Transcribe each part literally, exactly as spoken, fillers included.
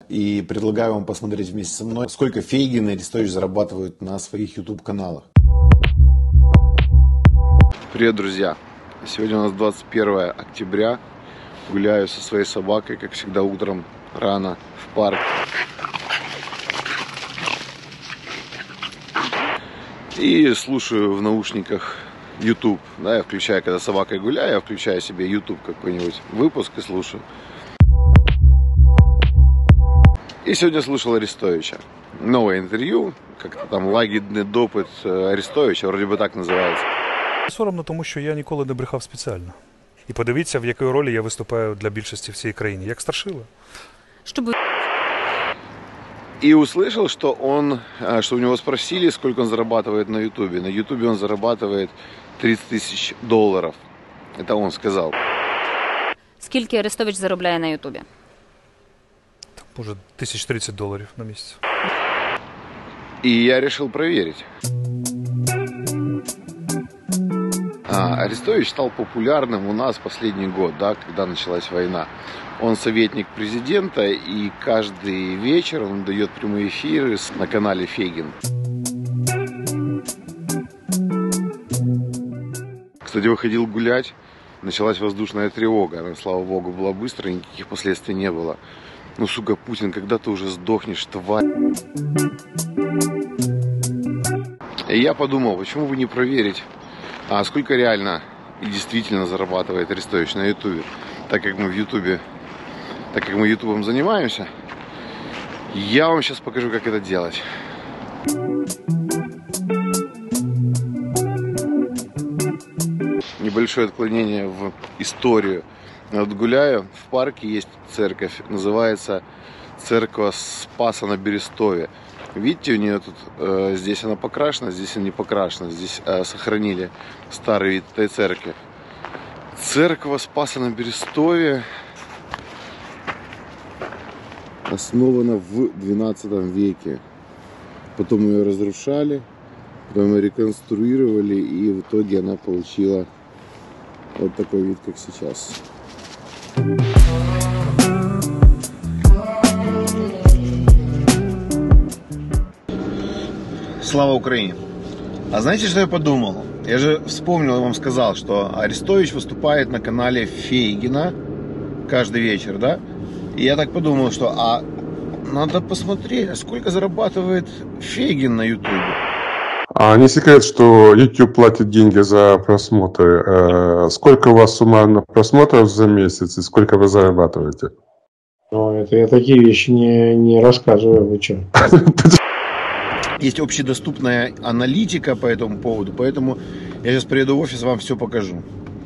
и предлагаю вам посмотреть вместе со мной, сколько Фейгин и Арестович зарабатывают на своих YouTube-каналах. Привет, друзья! Сегодня у нас двадцать первое октября. Гуляю со своей собакой, как всегда, утром рано в парк. И слушаю в наушниках YouTube. Да, я включаю, когда с собакой гуляю, я включаю себе YouTube какой-нибудь выпуск и слушаю. И сегодня слушал Арестовича. Новое интервью, как-то там лагідний допит Арестовича, вроде бы так називається. Соромно, тому що я ніколи не брехав спеціально. І подивіться, в якій ролі я виступаю для більшості в цій країні, як Старшила. Чтобы... И услышал, что он, что у него спросили, сколько он зарабатывает на Ютубе. На Ютубе он зарабатывает тридцать тысяч долларов. Это он сказал. Скільки Арестович заробляє на Ютубі? Може, тисяч тридцять доларів на місяць. И я решил проверить. А, Арестович стал популярным у нас последний год, да, когда началась война. Он советник президента, и каждый вечер он дает прямые эфиры на канале Фейгин. Кстати, выходил гулять, началась воздушная тревога. Она, слава богу, была быстро, никаких последствий не было. Ну, сука, Путин, когда ты уже сдохнешь, тварь? И я подумал, почему бы не проверить, а сколько реально и действительно зарабатывает Арестович на Ютубе. Так как мы в Ютубе, так как мы Ютубом занимаемся, я вам сейчас покажу, как это делать. Небольшое отклонение в историю. Вот гуляю, в парке есть церковь, называется Церковь Спаса на Берестове. Видите, у нее тут, э, здесь она покрашена, здесь она не покрашена. Здесь э, сохранили старый вид этой церкви. Церковь Спаса на Берестове основана в двенадцатом веке. Потом ее разрушали, потом ее реконструировали, и в итоге она получила вот такой вид, как сейчас. Слава Украине! А знаете, что я подумал? Я же вспомнил, я вам сказал, что Арестович выступает на канале Фейгина каждый вечер, да? И я так подумал, что а надо посмотреть, сколько зарабатывает Фейгин на Ютубе. А не секрет, что YouTube платит деньги за просмотры. Сколько у вас суммарно просмотров за месяц и сколько вы зарабатываете? Ну, это я такие вещи не, не рассказываю, вы что? Есть общедоступная аналитика по этому поводу, поэтому я сейчас приеду в офис, вам все покажу.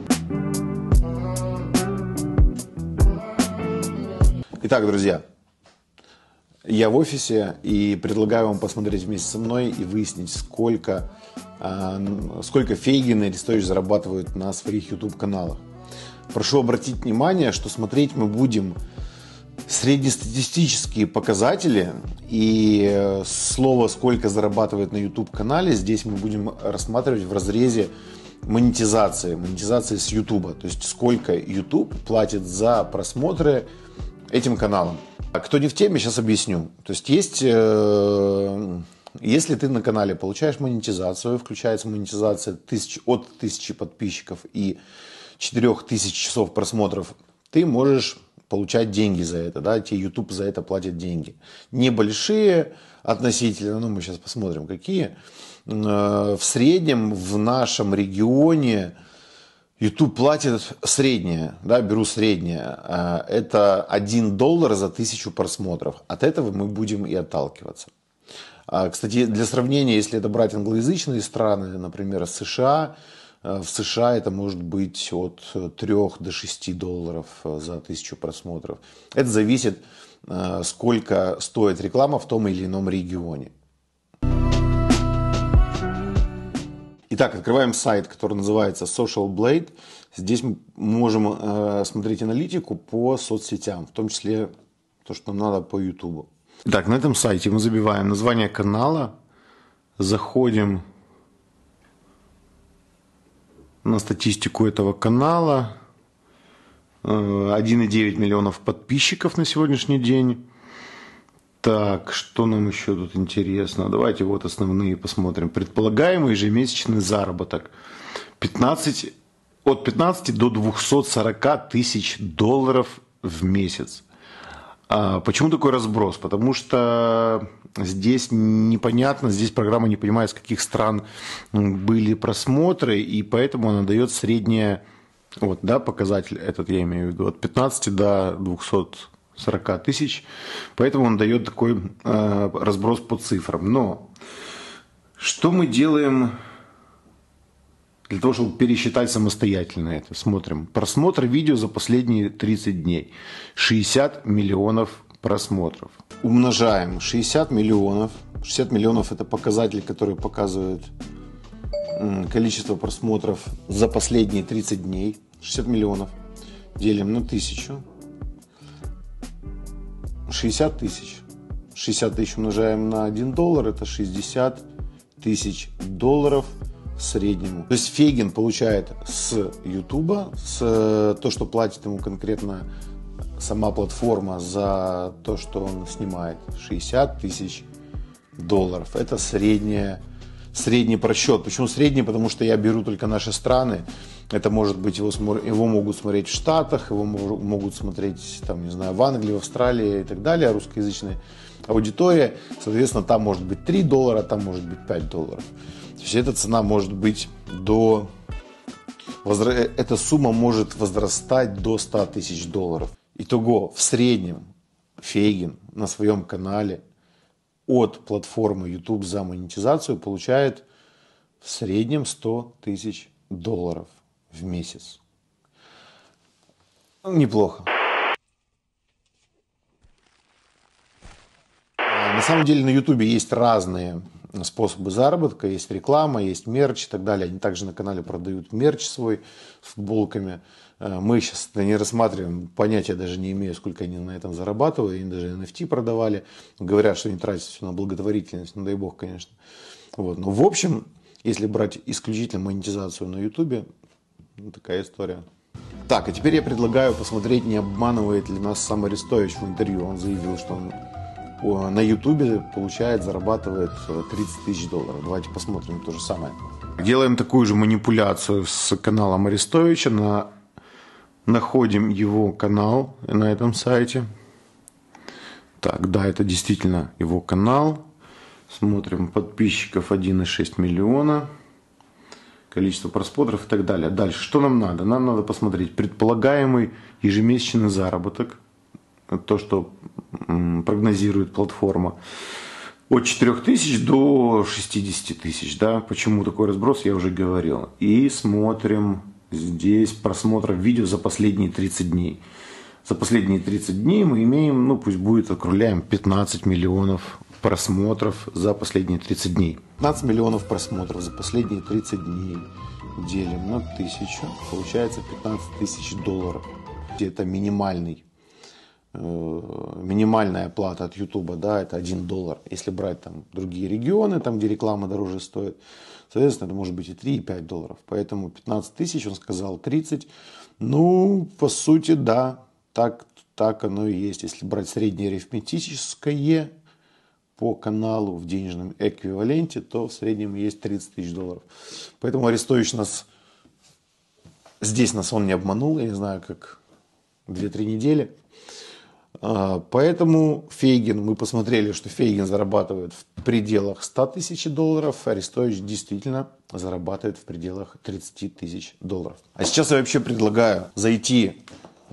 Итак, друзья, я в офисе и предлагаю вам посмотреть вместе со мной и выяснить, сколько, сколько Фейгин и Арестович зарабатывают на своих YouTube-каналах. Прошу обратить внимание, что смотреть мы будем среднестатистические показатели, и слово «сколько зарабатывает на YouTube-канале» здесь мы будем рассматривать в разрезе монетизации, монетизации с YouTube, то есть сколько YouTube платит за просмотры этим каналам. Кто не в теме, сейчас объясню. То есть есть, э, если ты на канале получаешь монетизацию, включается монетизация тысяч, от тысячи подписчиков и четырёх тысяч часов просмотров, ты можешь получать деньги за это, да, тебе YouTube за это платит деньги. Небольшие относительно, ну мы сейчас посмотрим какие. В среднем в нашем регионе YouTube платит среднее, да, беру среднее, это один доллар за тысячу просмотров. От этого мы будем и отталкиваться. Кстати, для сравнения, если это брать англоязычные страны, например, США, в США это может быть от трёх до шести долларов за тысячу просмотров. Это зависит, сколько стоит реклама в том или ином регионе. Итак, открываем сайт, который называется Social Blade. Здесь мы можем смотреть аналитику по соцсетям, в том числе то, что нам надо по YouTube. Итак, на этом сайте мы забиваем название канала, заходим на статистику этого канала. один и девять миллионов подписчиков на сегодняшний день. Так, что нам еще тут интересно? Давайте вот основные посмотрим. Предполагаемый ежемесячный заработок пятнадцать, от пятнадцати до двухсот сорока тысяч долларов в месяц. А почему такой разброс? Потому что здесь непонятно, здесь программа не понимает, с каких стран были просмотры, и поэтому она дает среднее, вот, да, показатель этот, я имею в виду, от пятнадцати до двухсот сорока тысяч, поэтому он дает такой э, разброс по цифрам. Но что мы делаем для того, чтобы пересчитать самостоятельно это? Смотрим. Просмотр видео за последние тридцать дней. шестьдесят миллионов просмотров. Умножаем шестьдесят миллионов. шестьдесят миллионов это показатель, который показывает количество просмотров за последние тридцать дней. шестьдесят миллионов. Делим на тысячу. шестьдесят тысяч. шестьдесят тысяч умножаем на один доллар. Это шестьдесят тысяч долларов в среднем. То есть Фейгин получает с Ютуба, с то, что платит ему конкретно сама платформа за то, что он снимает, шестьдесят тысяч долларов. Это средняя, средний просчет. Почему средний? Потому что я беру только наши страны. Это может быть, его, его могут смотреть в Штатах, его могут смотреть, там, не знаю, в Англии, в Австралии и так далее, русскоязычная аудитория. Соответственно, там может быть три доллара, там может быть пять долларов. То есть эта цена может быть до... Эта сумма может возрастать до ста тысяч долларов. Итого, в среднем Фейгин на своем канале от платформы YouTube за монетизацию получает в среднем сто тысяч долларов в месяц. Неплохо. На самом деле на YouTube есть разные способы заработка. Есть реклама, есть мерч и так далее. Они также на канале продают мерч свой с футболками. Мы сейчас это не рассматриваем, понятия даже не имею, сколько они на этом зарабатывают. Они даже эн эф ти продавали. Говорят, что они тратят все на благотворительность. Ну дай бог, конечно. Вот. Но в общем, если брать исключительно монетизацию на YouTube, ну, такая история. Так, а теперь я предлагаю посмотреть, не обманывает ли нас сам Арестович в интервью. Он заявил, что он на YouTube получает, зарабатывает тридцать тысяч долларов. Давайте посмотрим то же самое. Делаем такую же манипуляцию с каналом Арестовича. На... Находим его канал на этом сайте. Так, да, это действительно его канал. Смотрим, подписчиков один и шесть миллиона. Количество просмотров и так далее. Дальше, что нам надо? Нам надо посмотреть предполагаемый ежемесячный заработок. То, что прогнозирует платформа. От четырёх тысяч до шестидесяти тысяч. Да? Почему такой разброс, я уже говорил. И смотрим здесь просмотров видео за последние тридцать дней. За последние тридцать дней мы имеем, ну пусть будет, округляем, пятнадцать миллионов просмотров за последние тридцать дней. пятнадцать миллионов просмотров за последние тридцать дней делим на тысячу. Получается пятнадцать тысяч долларов. Это минимальный. Минимальная плата от YouTube, да, это один доллар. Если брать там другие регионы, там где реклама дороже стоит, соответственно, это может быть и три, и пять долларов. Поэтому пятнадцать тысяч, он сказал тридцать. Ну, по сути, да, так, так оно и есть. Если брать среднее арифметическое по каналу в денежном эквиваленте, то в среднем есть тридцать тысяч долларов. Поэтому Арестович нас, здесь нас он не обманул, я не знаю, как две-три недели. Поэтому Фейгин, мы посмотрели, что Фейгин зарабатывает в пределах ста тысяч долларов, Арестович действительно зарабатывает в пределах тридцати тысяч долларов. А сейчас я вообще предлагаю зайти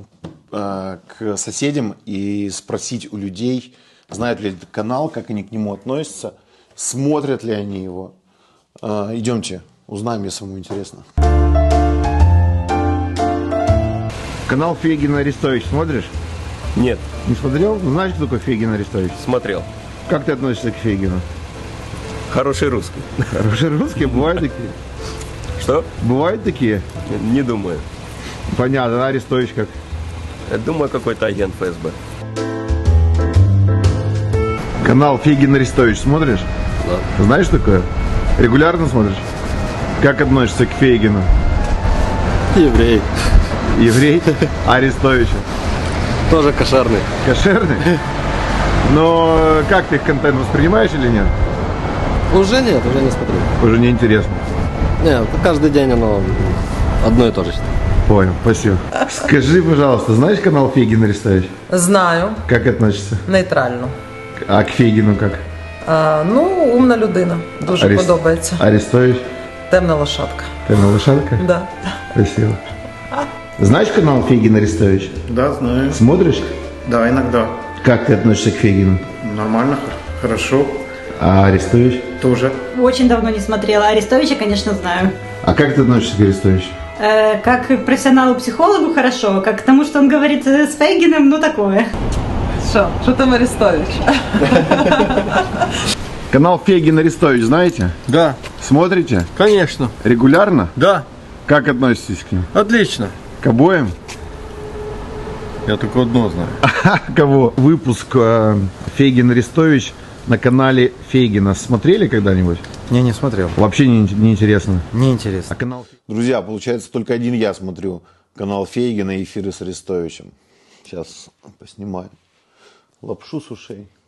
э, к соседям и спросить у людей, знают ли этот канал, как они к нему относятся, смотрят ли они его. Э, идемте, узнаем, если самому интересно. Канал Фейгин Арестович смотришь? Нет. Не смотрел? Знаешь, кто такой Фейгин Арестович? Смотрел. Как ты относишься к Фейгину? Хороший русский. Хорошие русские? Бывают такие? Что? Бывают такие? Не думаю. Понятно, а Арестович как? Я думаю, какой-то агент эф эс бэ. Канал Фейгин Арестович смотришь? Да. Знаешь такое? Регулярно смотришь? Как относишься к Фейгину? Еврей. Еврей? А Арестовичу? Тоже кошерный. Кошерный? Но как ты их контент воспринимаешь или нет? Уже нет, уже не смотрю. Уже не интересно. Нет, каждый день оно одно и то же. Понял, спасибо. Скажи, пожалуйста, знаешь канал Фейгин Арестович? Знаю, Как относишься? нейтрально. А к Фейгину как? А, ну, умна людина. Дуже Арест- подобається. Арестович? Темна лошадка. Ты на лошадка? Да. Спасибо. Знаешь канал Фейгин Арестович? Да, знаю. Смотришь? Да, иногда. Как ты относишься к Фейгину? Нормально, хор- хорошо. А Арестович? Тоже. Очень давно не смотрела. Арестовича, конечно, знаю. А как ты относишься к Арестовичу? Э, как к профессионалу-психологу хорошо, как к тому, что он говорит э, с Фейгиным, ну такое. Що? Що там Арестович? Канал Фейгин Арестович знаете? Да, Смотрите? конечно. Регулярно? Да, Как относитесь к ним? отлично. К обоим? Я только одно знаю. Кого? Выпуск э, Фейгин Арестович на канале Фейгина смотрели когда-нибудь? Не, не смотрел. Вообще не, не интересно. Неинтересно. А канал... Друзья, получается, только один я смотрю канал Фейгина и эфиры с Арестовичем. Сейчас поснимаю лапшу с ушей.